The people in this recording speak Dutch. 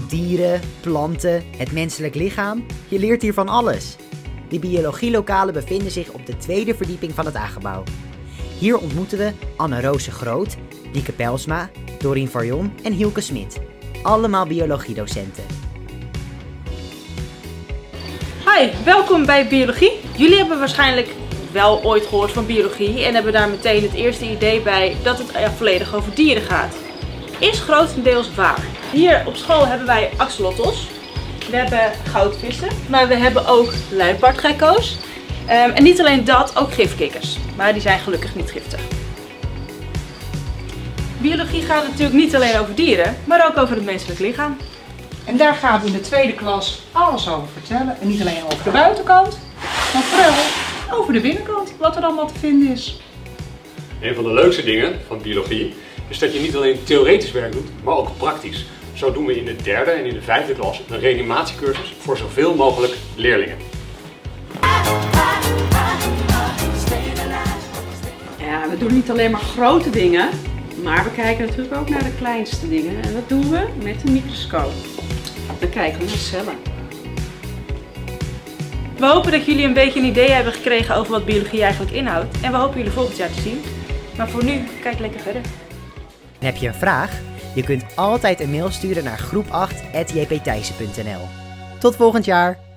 dieren, planten, het menselijk lichaam. Je leert hier van alles. De biologielokalen bevinden zich op de tweede verdieping van het A-gebouw. Hier ontmoeten we Anne-Roose Groot, Lieke Pelsma, Dorien Varjon en Hielke Smit. Allemaal biologiedocenten. Hi, welkom bij Biologie. Jullie hebben waarschijnlijk wel ooit gehoord van biologie en hebben daar meteen het eerste idee bij dat het volledig over dieren gaat. Is grotendeels waar. Hier op school hebben wij axolotls, we hebben goudvissen, maar we hebben ook luipaardgekko's. En niet alleen dat, ook gifkikkers, maar die zijn gelukkig niet giftig. Biologie gaat natuurlijk niet alleen over dieren, maar ook over het menselijk lichaam. En daar gaan we in de tweede klas alles over vertellen. En niet alleen over de buitenkant, maar vooral over de binnenkant, wat er allemaal te vinden is. Een van de leukste dingen van biologie is dat je niet alleen theoretisch werk doet, maar ook praktisch. Zo doen we in de derde en in de vijfde klas een reanimatiecursus voor zoveel mogelijk leerlingen. Ja, we doen niet alleen maar grote dingen, maar we kijken natuurlijk ook naar de kleinste dingen. En dat doen we met een microscoop. Dan kijken we naar cellen. We hopen dat jullie een beetje een idee hebben gekregen over wat biologie eigenlijk inhoudt. En we hopen jullie volgend jaar te zien. Maar voor nu, kijk lekker verder. En heb je een vraag? Je kunt altijd een mail sturen naar groep8@jpthijssen.nl. Tot volgend jaar!